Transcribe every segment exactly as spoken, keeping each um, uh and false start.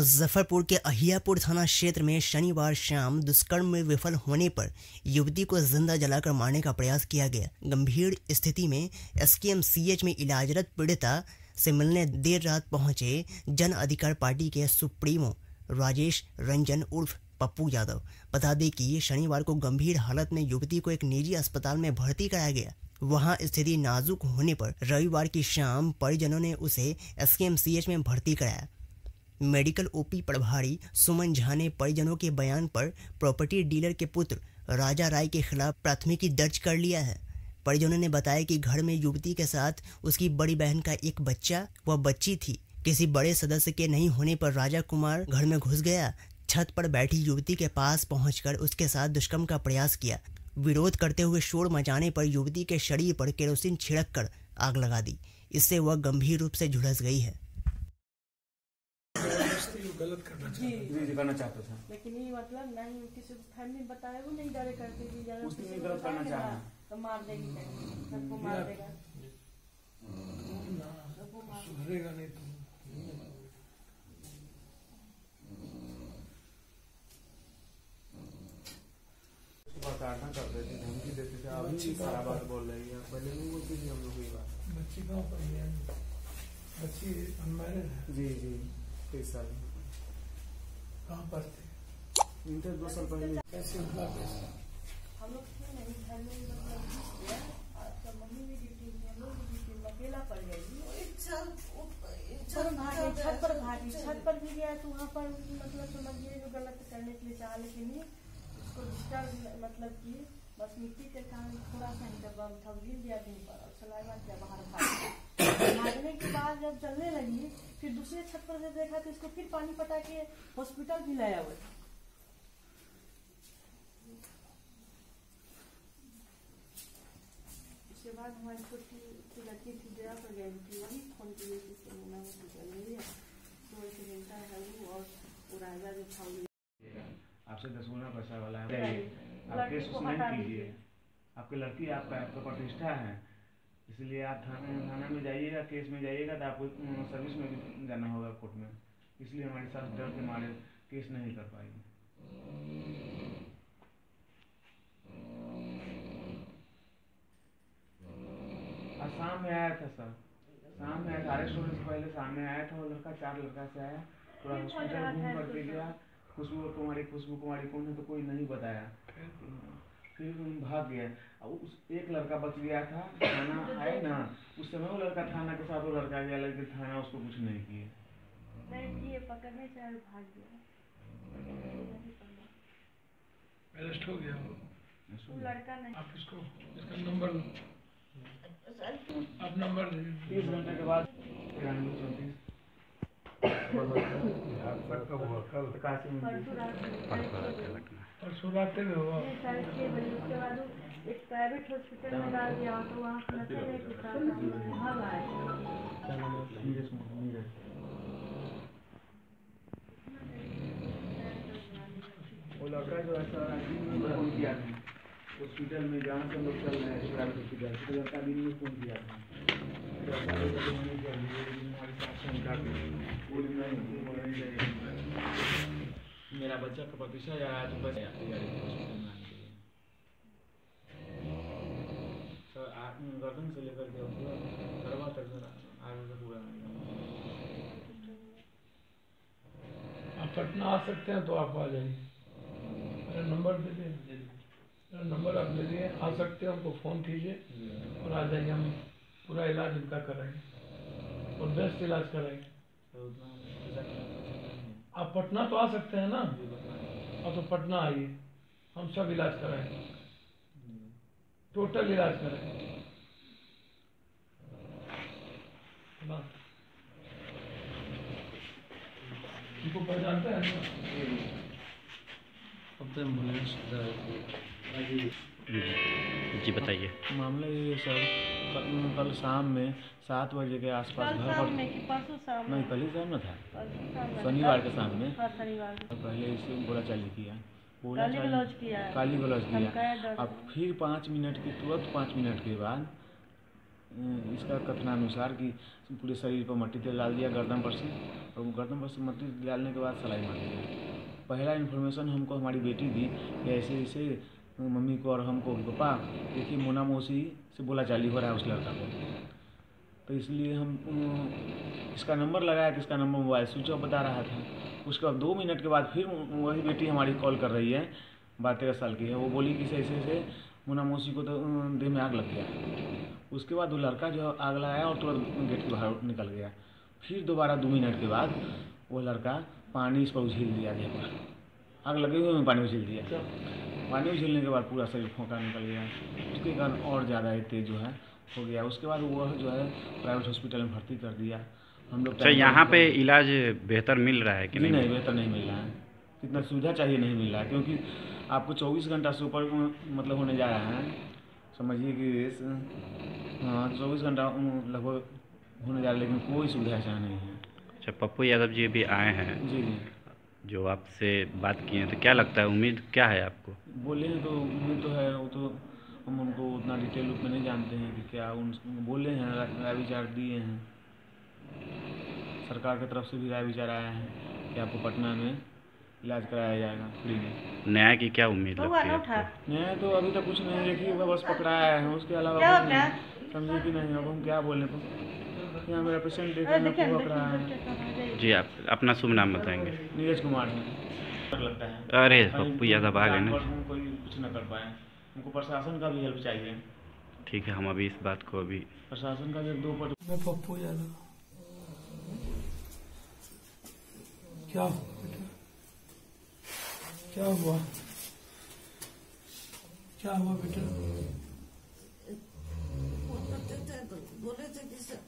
मुजफ्फरपुर के अहियापुर थाना क्षेत्र में शनिवार शाम दुष्कर्म में विफल होने पर युवती को जिंदा जलाकर मारने का प्रयास किया गया। गंभीर स्थिति में एसकेएमसीएच में इलाजरत पीड़िता से मिलने देर रात पहुंचे जन अधिकार पार्टी के सुप्रीमो राजेश रंजन उर्फ पप्पू यादव। बता दें कि शनिवार को गंभीर हालत में युवती को एक निजी अस्पताल में भर्ती कराया गया। वहां स्थिति नाजुक होने पर रविवार की शाम परिजनों ने उसे एसकेएमसीएच में भर्ती कराया। मेडिकल ओपी प्रभारी सुमन झा ने परिजनों के बयान पर प्रॉपर्टी डीलर के पुत्र राजा राय के खिलाफ प्राथमिकी दर्ज कर लिया है। परिजनों ने बताया कि घर में युवती के साथ उसकी बड़ी बहन का एक बच्चा व बच्ची थी। किसी बड़े सदस्य के नहीं होने पर राजा कुमार घर में घुस गया। छत पर बैठी युवती के पास पहुंचकर उसके साथ दुष्कर्म का प्रयास किया। विरोध करते हुए शोर मचाने पर युवती के शरीर पर केरोसिन छिड़क कर आग लगा दी। इससे वह गंभीर रूप से झुलस गई है। गलत करना जी जी करना चाहता था, लेकिन ये मतलब नहीं किसी फैमिली बताए वो नहीं डरे करते कि ज्यादा उसने नहीं गलत करना चाहा तो मार देगी, सबको मार देगा, सुधरेगा नहीं तो ताड़ना करते थे, धमकी देते थे। अभी सारा बात बोल रही है, पहले नहीं बोलती थी हम लोग ये बात। बच्ची कहाँ पर है? बच्ची अनमैरिड है? जी जी तेईस साल कहाँ पर थे? इंटर दो साल पहले। कैसे हुआ? कैसे हम लोग थे नहीं घर में, मतलब घुस गया। तो मम्मी भी ड्यूटी में, हम लोग भी ड्यूटी में, अकेला पड़ गई। छत भागी, छत पर भागी, छत पर भी गया तो वहाँ पर मतलब समझिए जो गलत करने के लिए चाह, लेकिन उसको डिस्टर्ब मतलब की बस मिट्टी के कारण थोड़ा सा ही डब्बा उठा गिर दिया कहीं पर और सलाइवा किया बाहर भाग। भागने के बाद जब चलने लगी फिर दूसरे छत पर से देखा तो इसको फिर पानी पटा के हॉस्पिटल भी लाया हुआ। उसके बाद हमारी छोटी लड़की थी डेरा पर गई थी, वही फोन की चल रही है तो ऐसे मिलता है वो और राजा जो था आपसे दस गुना पैसा वाला है, आप केस नहीं कीजिए। आपकी लड़की आपका आपका प्रतिष्ठा है, इसलिए आप थाने थाना में जाइएगा, केस में जाइएगा तो आपको सर्विस में भी जाना होगा कोर्ट में। इसलिए हमारे साथ डर के मारे केस नहीं कर पाएंगे। आज शाम में आया था सर, शाम में आया था, अरेस्ट होने से पहले सामने आया था वो लड़का, चार लड़का से आया, पूरा हॉस्पिटल घूम करके गया। खुशबू कुमारी खुशबू कुमारी कौन है तो कोई नहीं बताया, फिर भाग गया। अब उस एक लड़का बच गया था, थाना आए ना उस समय वो लड़का थाना के साथ वो लड़का गया, लेकिन थाना उसको कुछ नहीं किए, नहीं किए, पकड़ने से भाग गया, अरेस्ट हो गया वो लड़का नहीं। आप इसको इसका नंबर आप नंबर तीस घंटे के बाद तिरानवे चौंतीस परसों रात में हुआ। साढ़े छः बजे उसके बाद एक प्राइवेट हॉस्पिटल में डाल दिया तो वहाँ से भाग आए। वो लड़का जो है सर दिन में फोन किया था हॉस्पिटल में, जहाँ से लोग चल रहे हैं प्राइवेट हॉस्पिटल, तो लड़का दिन में फोन किया था। मेरा बच्चा का प्रतिष्ठा जा रहा है तो बस हॉस्पिटल में आने के लिए सर गर्दन से लेकर के करवा तक सर आगे से पूरा आप पटना आ सकते हैं तो आप आ जाइए। मेरा नंबर दे दीजिए, मेरा नंबर आप ले लिए, आ सकते हैं, हमको फ़ोन कीजिए और आ जाइए। हम पूरा इलाज इनका कराएंगे और बेस्ट इलाज कराएंगे। आप पटना तो आ सकते हैं ना, और तो पटना आइए, हम सब इलाज कराएंगे, टोटल इलाज कराएंगे ना। इनको पहचानते हैं ना? अब तो एम्बुलेंस जी बताइए। मामला ये सर कल, कल शाम में सात बजे के आसपास घर पर, परसों शाम नहीं कल ही शाम में था, शनिवार के शाम में शनिवार पहले इसे बोला चाली किया, काली गलौज किया काली गलौज किया। अब फिर पाँच मिनट की तुरंत पाँच मिनट के बाद इसका कथनानुसार कि पूरे शरीर पर मट्टी तेल डाल दिया गर्दन पर से, और गर्दन पर से मट्टी डालने के बाद सलाई मार दिया। पहला इन्फॉर्मेशन हमको हमारी बेटी दी कि ऐसे ऐसे मम्मी को और हमको, पापा देखिए मोना मौसी से बोला चाली हो रहा है उस लड़का को। तो इसलिए हम इसका नंबर लगाया कि इसका नंबर मोबाइल स्विच ऑफ बता रहा था। उसके बाद दो मिनट के बाद फिर वही बेटी हमारी कॉल कर रही है, बारह तेरह साल की है। वो बोली कि ऐसे ऐसे मोना मौसी को तो देह में आग लग गया। उसके बाद वो लड़का जो आग लगाया और तुरंत गेट के बाहर निकल गया। फिर दोबारा दो मिनट के बाद वो लड़का पानी इस पर उछील दिया देह पर, आग लगे हुए में पानी उछील दिया। पानी उछीलने के बाद पूरा शरीर फोंका निकल गया। उसके कारण और ज़्यादा तेज जो है हो गया। उसके बाद वह जो है प्राइवेट हॉस्पिटल में भर्ती कर दिया हम लोग। अच्छा, यहाँ पे इलाज बेहतर मिल रहा है कि नहीं? नहीं, बेहतर नहीं मिल रहा है। जितना सुविधा चाहिए नहीं मिल रहा है, क्योंकि आपको चौबीस घंटा से ऊपर मतलब होने जा रहा है। समझिए कि हाँ चौबीस घंटा लगभग होने जा रहा है, लेकिन कोई सुविधा ऐसा नहीं है। अच्छा, पप्पू यादव जी भी आए हैं जी जी, जो आपसे बात किए हैं, तो क्या लगता है, उम्मीद क्या है आपको? बोले हैं तो उम्मीद तो है, वो तो हम उनको उतना डिटेल रूप में नहीं जानते हैं कि क्या उन बोले हैं। राय विचार दिए हैं, सरकार की तरफ से भी राय विचार आया है कि आपको पटना में इलाज कराया जाएगा फ्री में। न्याय की क्या उम्मीद लगती है आपको? न्याय तो अभी तक कुछ नहीं, देखिए बस पकड़ाया है, उसके अलावा कुछ नहीं। समझे कि नहीं, अब हम क्या बोले। तो यहाँ मेरा पेशेंट देख रहे हैं पकड़ा है। जी, आप अपना शुभ नाम बताएंगे? नीरज कुमार है। लगता है अरे पप्पू यादव आ गए ना। कोई कुछ न कर पाए, हमको प्रशासन का भी हेल्प चाहिए। ठीक है, हम अभी इस बात को अभी प्रशासन का भी दो पट। मैं पप्पू यादव। क्या हुआ बेटा? क्या हुआ? क्या हुआ बेटा? फोन करते थे तो बोले थे कि सर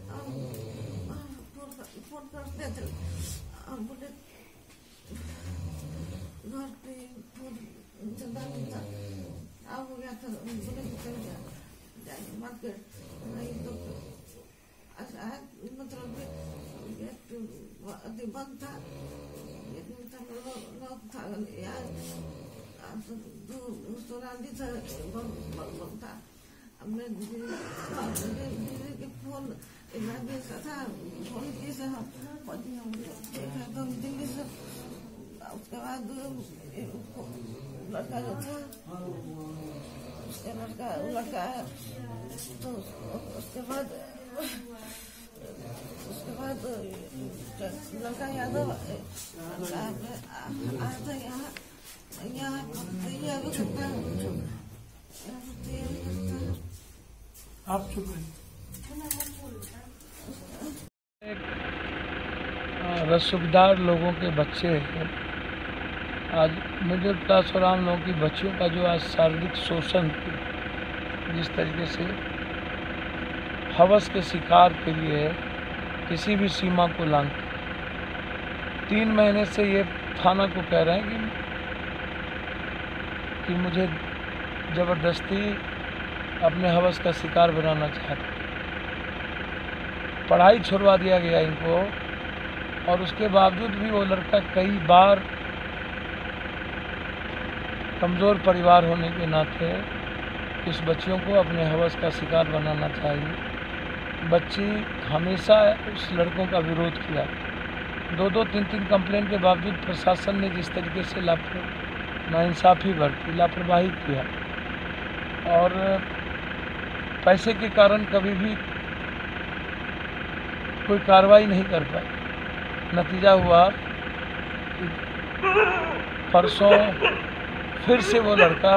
फोन करते थे, हम बोले घर पे फोन चलता नहीं था, अब हो गया था। बोले निकल गया जाएंगे मार्केट, नहीं तो अच्छा मतलब गेट बंद था, लॉक था यार, सोनाली था बंद था। हमने दीदी के फोन दिल्ली से था, फोन किए से हम देखा तो दिल्ली से। उसके बाद लड़का जो था, उसके लड़का लड़का है तो उसके बाद उसके बाद लड़का यादव आया था यहाँ यहाँ तैयार करता है। आप चुप रहिए। रसूखदार लोगों के बच्चे हैं, आज मिडिल क्लास और आम लोगों की बच्चियों का जो आज शारीरिक शोषण जिस तरीके से हवस के शिकार के लिए किसी भी सीमा को लांघते, तीन महीने से ये थाना को कह रहे हैं कि कि मुझे ज़बरदस्ती अपने हवस का शिकार बनाना चाहते। पढ़ाई छुड़वा दिया गया इनको, और उसके बावजूद भी वो लड़का कई बार कमज़ोर परिवार होने के नाते इस बच्चियों को अपने हवस का शिकार बनाना चाहिए। बच्ची हमेशा उस लड़कों का विरोध किया, दो दो तीन तीन कंप्लेंट के बावजूद प्रशासन ने जिस तरीके से नाइंसाफ़ी बरती, लापरवाही किया, और पैसे के कारण कभी भी कोई कार्रवाई नहीं कर पाई। नतीजा हुआ कि परसों फिर से वो लड़का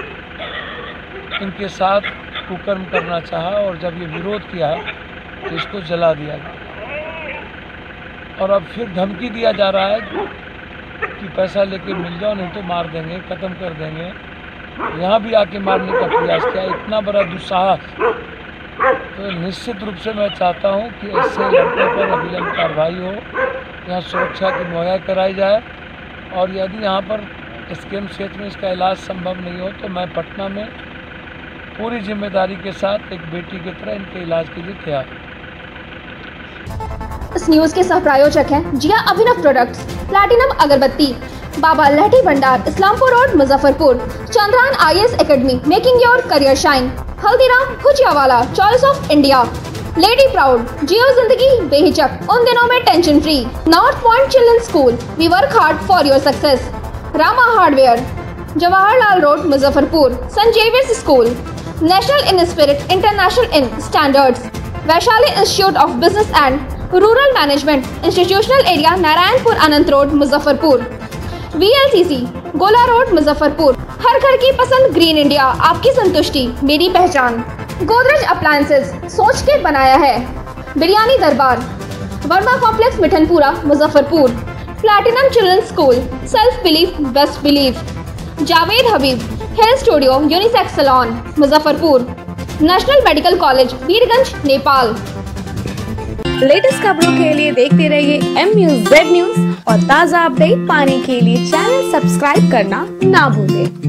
इनके साथ कुकर्म करना चाहा, और जब ये विरोध किया तो इसको जला दिया गया। और अब फिर धमकी दिया जा रहा है कि पैसा लेके मिल जाओ, नहीं तो मार देंगे, ख़त्म कर देंगे। यहाँ भी आके मारने का प्रयास किया। इतना बड़ा दुस्साहस। तो निश्चित रूप से मैं चाहता हूँ कि ऐसे लड़कों पर अविलंब कार्रवाई हो, यहाँ सुरक्षा की मुहैया कराई जाए, और यदि यहाँ पर एसकेएम क्षेत्र में इसका इलाज संभव नहीं हो तो मैं पटना में पूरी जिम्मेदारी के साथ एक बेटी की तरह इनके इलाज के लिए तैयार हूँ। इस न्यूज के सह प्रायोजक हैं जिया अभिनव प्रोडक्ट्स, प्लैटिनम अगरबत्ती, Baba Lahthi Bhandar, Islampur road, Muzaffarpur, Chandrayan I A S academy, making your career shine. Haldiram Bhujiawala, choice of India. Lady proud, जियो जिंदगी बेहिचक, उन दिनों में tension free. North Point Children's School, we work hard for your success. Rama hardware, Jawaharlal road, Muzaffarpur. Saint Xavier's school, national in spirit, international in standards. Vaishali institute of business and rural management, institutional area, Narayanpur Anant road, Muzaffarpur. V L C C, Gola road, Muzaffarpur. हर घर की पसंद, green India, आपकी संतुष्टि मेरी पहचान। Godrej appliances, सोच के बनाया है। Biryani Darbar, Verma complex, Mithanpura, Muzaffarpur. Platinum children's school, self belief best belief. Javed Habib, hair studio, unisex salon, Muzaffarpur. National medical college, Birgunj, Nepal. Latest खबरों के लिए देखते रहिए एम न्यूज़ जेड न्यूज़ और ताज़ा अपडेट पाने के लिए चैनल सब्सक्राइब करना ना भूलें।